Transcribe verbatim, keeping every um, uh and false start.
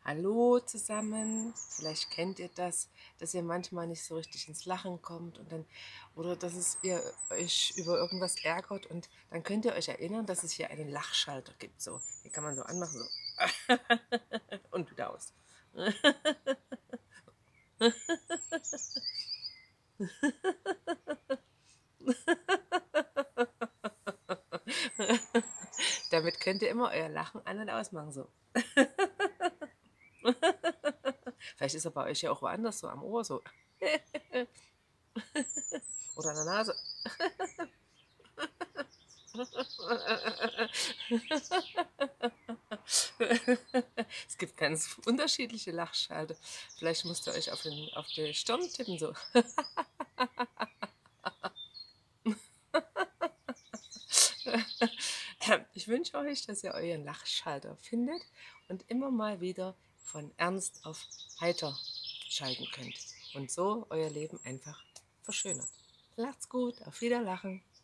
Hallo zusammen. Vielleicht kennt ihr das, dass ihr manchmal nicht so richtig ins Lachen kommt und dann oder dass es ihr euch über irgendwas ärgert und dann könnt ihr euch erinnern, dass es hier einen Lachschalter gibt. So, den kann man so anmachen, so und wieder aus. Damit könnt ihr immer euer Lachen an und ausmachen, so. Vielleicht ist er bei euch ja auch woanders, so am Ohr, so. Oder an der Nase. Es gibt ganz unterschiedliche Lachschalter. Vielleicht müsst ihr euch auf, den, auf die Stirn tippen, so. Ich wünsche euch, dass ihr euren Lachschalter findet und immer mal wieder von ernst auf heiter schalten könnt und so euer Leben einfach verschönert. Macht's gut, auf Wiederlachen.